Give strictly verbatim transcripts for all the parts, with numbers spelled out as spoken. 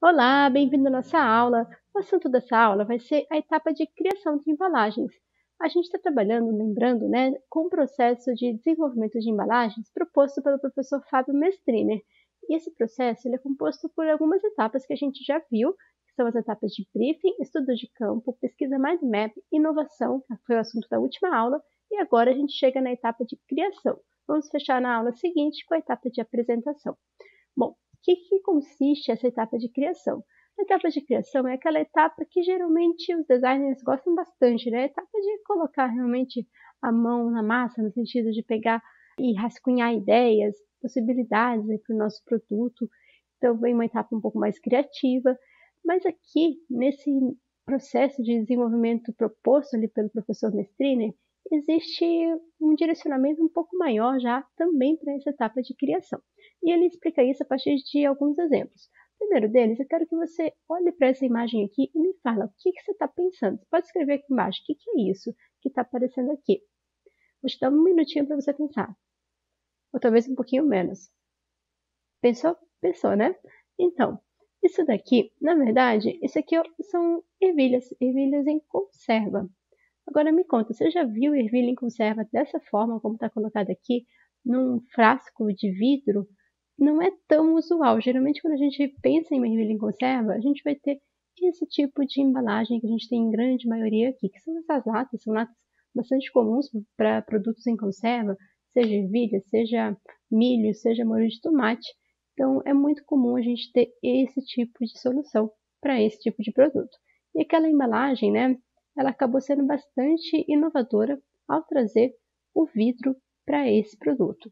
Olá, bem-vindo à nossa aula. O assunto dessa aula vai ser a etapa de criação de embalagens. A gente está trabalhando, lembrando, né, com o processo de desenvolvimento de embalagens proposto pelo professor Fábio Mestriner. E esse processo ele é composto por algumas etapas que a gente já viu, que são as etapas de briefing, estudo de campo, pesquisa mind map, inovação, que foi o assunto da última aula, e agora a gente chega na etapa de criação. Vamos fechar na aula seguinte com a etapa de apresentação. Bom, o que, que consiste essa etapa de criação? A etapa de criação é aquela etapa que geralmente os designers gostam bastante, né? A etapa de colocar realmente a mão na massa, no sentido de pegar e rascunhar ideias, possibilidades para o nosso produto. Então, vem uma etapa um pouco mais criativa. Mas aqui, nesse processo de desenvolvimento proposto ali pelo professor Mestriner, existe um direcionamento um pouco maior já também para essa etapa de criação. E ele explica isso a partir de alguns exemplos. O primeiro deles, eu quero que você olhe para essa imagem aqui e me fala o que, que você está pensando. Você pode escrever aqui embaixo, o que, que é isso que está aparecendo aqui. Vou te dar um minutinho para você pensar. Ou talvez um pouquinho menos. Pensou? Pensou, né? Então, isso daqui, na verdade, isso aqui são ervilhas, ervilhas em conserva. Agora me conta, você já viu ervilha em conserva dessa forma, como está colocado aqui, num frasco de vidro? Não é tão usual. Geralmente, quando a gente pensa em uma ervilha em conserva, a gente vai ter esse tipo de embalagem que a gente tem em grande maioria aqui, que são essas latas, são latas bastante comuns para produtos em conserva, seja ervilha, seja milho, seja molho de tomate. Então, é muito comum a gente ter esse tipo de solução para esse tipo de produto. E aquela embalagem, né, ela acabou sendo bastante inovadora ao trazer o vidro para esse produto.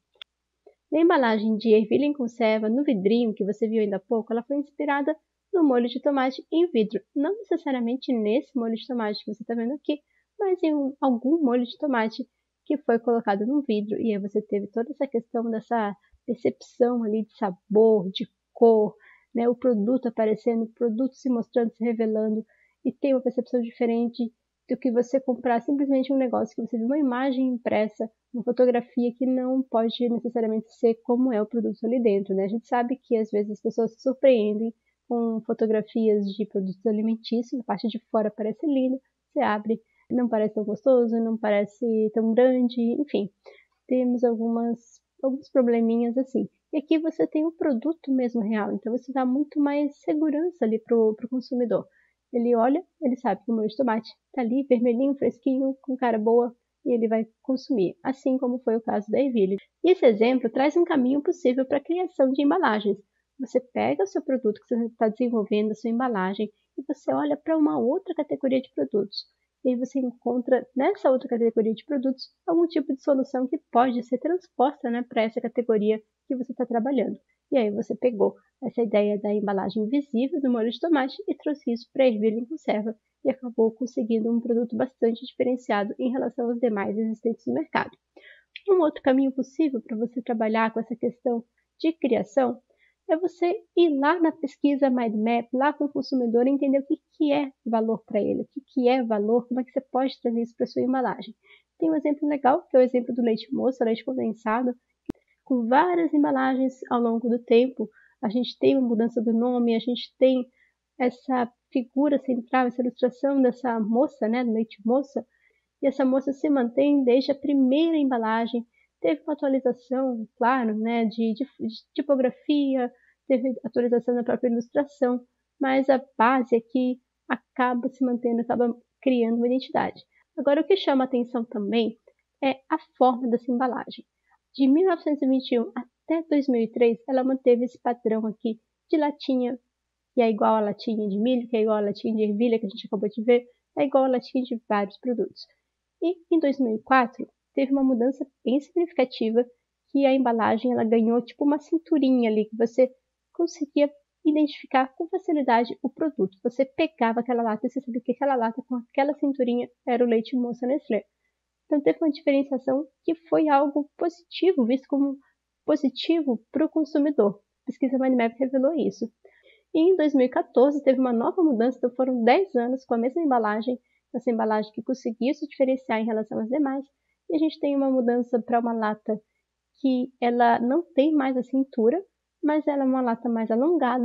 A embalagem de ervilha em conserva no vidrinho que você viu ainda há pouco, ela foi inspirada no molho de tomate em vidro. Não necessariamente nesse molho de tomate que você está vendo aqui, mas em um, algum molho de tomate que foi colocado no vidro. E aí você teve toda essa questão dessa percepção ali de sabor, de cor, né? O produto aparecendo, o produto se mostrando, se revelando, e tem uma percepção diferente do que você comprar simplesmente um negócio que você viu uma imagem impressa, uma fotografia que não pode necessariamente ser como é o produto ali dentro, né? A gente sabe que às vezes as pessoas se surpreendem com fotografias de produtos alimentícios, a parte de fora parece lindo, você abre, não parece tão gostoso, não parece tão grande, enfim, temos algumas, alguns probleminhas assim. E aqui você tem o produto mesmo real, então você dá muito mais segurança ali para o consumidor. Ele olha, ele sabe que o molho de tomate está ali, vermelhinho, fresquinho, com cara boa, e ele vai consumir, assim como foi o caso da ervilha. E esse exemplo traz um caminho possível para a criação de embalagens. Você pega o seu produto que você está desenvolvendo, a sua embalagem, e você olha para uma outra categoria de produtos. E aí você encontra nessa outra categoria de produtos algum tipo de solução que pode ser transposta, né, para essa categoria que você está trabalhando. E aí você pegou essa ideia da embalagem visível do molho de tomate e trouxe isso para a ervilha em conserva e acabou conseguindo um produto bastante diferenciado em relação aos demais existentes no mercado. Um outro caminho possível para você trabalhar com essa questão de criação é você ir lá na pesquisa Mind Map, lá com o consumidor, e entender o que, que é valor para ele, o que, que é valor, como é que você pode trazer isso para a sua embalagem. Tem um exemplo legal, que é o exemplo do leite moça, leite condensado, com várias embalagens ao longo do tempo. A gente tem uma mudança do nome, a gente tem essa figura central, essa ilustração dessa moça, né, do leite moça, e essa moça se mantém desde a primeira embalagem. Teve uma atualização, claro, né, de, de, de tipografia, teve atualização da própria ilustração, mas a base aqui acaba se mantendo, acaba criando uma identidade. Agora, o que chama atenção também é a forma dessa embalagem. De mil novecentos e vinte e um até dois mil e três, ela manteve esse padrão aqui de latinha, que é igual a latinha de milho, que é igual a latinha de ervilha, que a gente acabou de ver, é igual a latinha de vários produtos. E em dois mil e quatro, teve uma mudança bem significativa, que a embalagem ela ganhou tipo uma cinturinha ali, que você conseguia identificar com facilidade o produto. Você pegava aquela lata e você sabia que aquela lata com aquela cinturinha era o leite moça Nestlé. Então teve uma diferenciação que foi algo positivo, visto como positivo para o consumidor. A pesquisa Mindmap revelou isso. E em dois mil e quatorze teve uma nova mudança, então foram dez anos com a mesma embalagem, essa embalagem que conseguiu se diferenciar em relação às demais, e a gente tem uma mudança para uma lata que ela não tem mais a cintura, mas ela é uma lata mais alongada,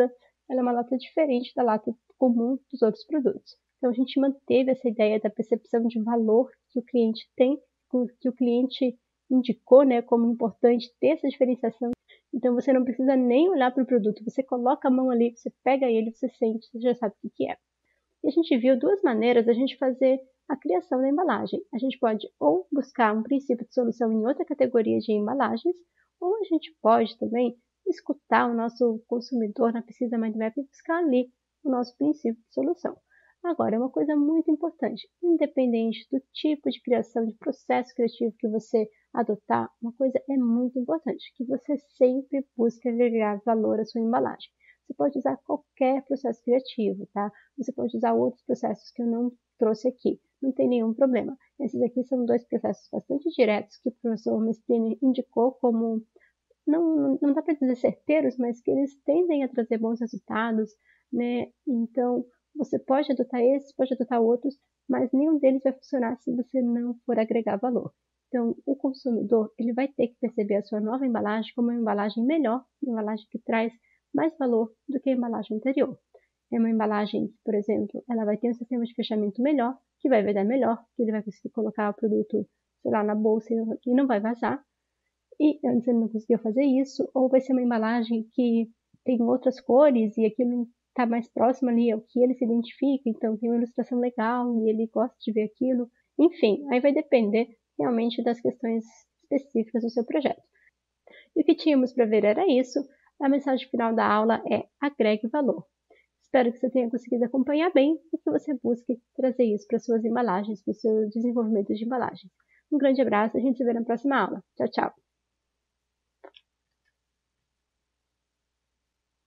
ela é uma lata diferente da lata comum dos outros produtos. Então, a gente manteve essa ideia da percepção de valor que o cliente tem, que o cliente indicou, né, como importante ter essa diferenciação. Então, você não precisa nem olhar para o produto, você coloca a mão ali, você pega ele, você sente, você já sabe o que é. E a gente viu duas maneiras da gente fazer a criação da embalagem. A gente pode ou buscar um princípio de solução em outra categoria de embalagens, ou a gente pode também escutar o nosso consumidor na pesquisa Mindmap e buscar ali o nosso princípio de solução. Agora, é uma coisa muito importante, independente do tipo de criação, de processo criativo que você adotar, uma coisa é muito importante, que você sempre busque agregar valor à sua embalagem. Você pode usar qualquer processo criativo, tá? Você pode usar outros processos que eu não trouxe aqui, não tem nenhum problema. Esses aqui são dois processos bastante diretos que o professor Mestrini indicou como, não, não dá para dizer certeiros, mas que eles tendem a trazer bons resultados, né? Então, você pode adotar esses, pode adotar outros, mas nenhum deles vai funcionar se você não for agregar valor. Então, o consumidor ele vai ter que perceber a sua nova embalagem como uma embalagem melhor, uma embalagem que traz mais valor do que a embalagem anterior. É uma embalagem, por exemplo, ela vai ter um sistema de fechamento melhor, que vai vedar melhor, que ele vai conseguir colocar o produto, sei lá, na bolsa e não vai vazar. E antes ele não conseguia fazer isso, ou vai ser uma embalagem que tem outras cores e aquilo está mais próximo ali ao que ele se identifica, então tem uma ilustração legal e ele gosta de ver aquilo. Enfim, aí vai depender realmente das questões específicas do seu projeto. E o que tínhamos para ver era isso. A mensagem final da aula é: agregue valor. Espero que você tenha conseguido acompanhar bem e que você busque trazer isso para suas embalagens, para o seu desenvolvimento de embalagens. Um grande abraço, a gente se vê na próxima aula. Tchau, tchau!